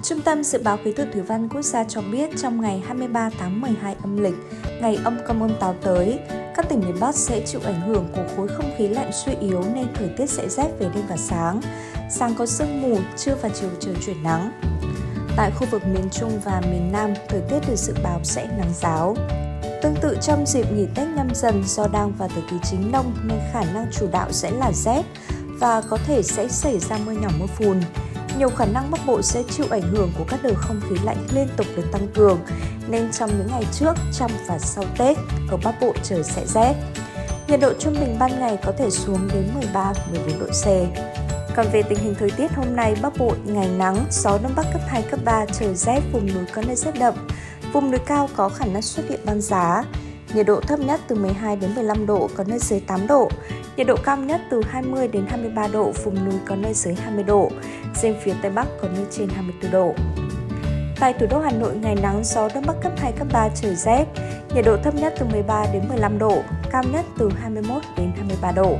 Trung tâm Dự báo Khí tượng Thủy văn Quốc gia cho biết trong ngày 23 tháng 12 âm lịch, ngày Âm Công Âm Táo tới, các tỉnh miền Bắc sẽ chịu ảnh hưởng của khối không khí lạnh suy yếu nên thời tiết sẽ rét về đêm và sáng. Sáng có sương mù, trưa và chiều trời chuyển nắng. Tại khu vực miền Trung và miền Nam, thời tiết được dự báo sẽ nắng ráo. Tương tự trong dịp nghỉ Tết Nhâm Dần do đang vào thời kỳ chính nông nên khả năng chủ đạo sẽ là rét và có thể sẽ xảy ra mưa nhỏ mưa phùn. Nhiều khả năng Bắc Bộ sẽ chịu ảnh hưởng của các đợt không khí lạnh liên tục được tăng cường, nên trong những ngày trước, trong và sau Tết, ở Bắc Bộ trời sẽ rét. Nhiệt độ trung bình ban ngày có thể xuống đến 13-14 độ C. Còn về tình hình thời tiết hôm nay, Bắc Bộ ngày nắng, gió Đông Bắc cấp 2, cấp 3, trời rét, vùng núi có nơi rét đậm. Vùng núi cao có khả năng xuất hiện băng giá. Nhiệt độ thấp nhất từ 12 đến 15 độ, có nơi dưới 8 độ. Nhiệt độ cao nhất từ 20 đến 23 độ, vùng núi có nơi dưới 20 độ. Riêng phía Tây Bắc có nơi trên 24 độ. Tại thủ đô Hà Nội, ngày nắng, gió Đông Bắc cấp 2, cấp 3, trời rét. Nhiệt độ thấp nhất từ 13 đến 15 độ, cao nhất từ 21 đến 23 độ.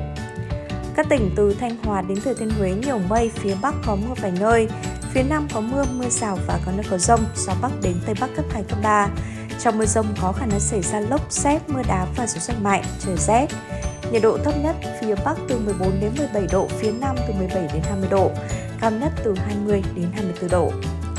Các tỉnh từ Thanh Hóa đến Thừa Thiên Huế nhiều mây, phía Bắc có mưa vài nơi. Phía Nam có mưa, mưa rào và có nơi có dông, gió Bắc đến Tây Bắc cấp 2, cấp 3. Trong mưa dông có khả năng xảy ra lốc, sét, mưa đá và gió giật mạnh, trời rét. Nhiệt độ thấp nhất phía Bắc từ 14 đến 17 độ, phía Nam từ 17 đến 20 độ, cao nhất từ 20 đến 24 độ.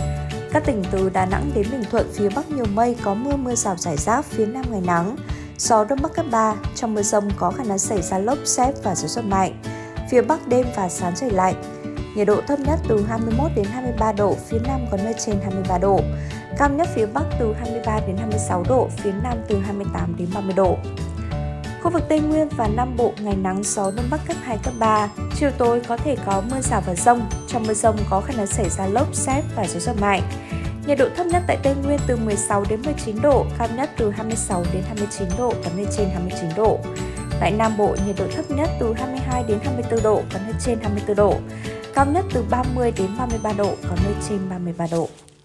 Các tỉnh từ Đà Nẵng đến Bình Thuận, phía Bắc nhiều mây, có mưa, mưa rào rải rác, phía Nam ngày nắng. Gió Đông Bắc cấp 3, trong mưa dông có khả năng xảy ra lốc, sét và gió giật mạnh. Phía Bắc đêm và sáng trời lạnh. Nhiệt độ thấp nhất từ 21 đến 23 độ, phía Nam có nơi trên 23 độ. Cao nhất phía Bắc từ 23 đến 26 độ, phía Nam từ 28 đến 30 độ. Khu vực Tây Nguyên và Nam Bộ ngày nắng, gió Đông Bắc cấp 2, cấp 3. Chiều tối có thể có mưa rào và dông. Trong mưa dông có khả năng xảy ra lốc, sét và gió giật mạnh. Nhiệt độ thấp nhất tại Tây Nguyên từ 16 đến 19 độ, cao nhất từ 26 đến 29 độ, có nơi trên 29 độ. Tại Nam Bộ, nhiệt độ thấp nhất từ 22 đến 24 độ, có nơi trên 24 độ. Cao nhất từ 30 đến 33 độ, có nơi trên 33 độ.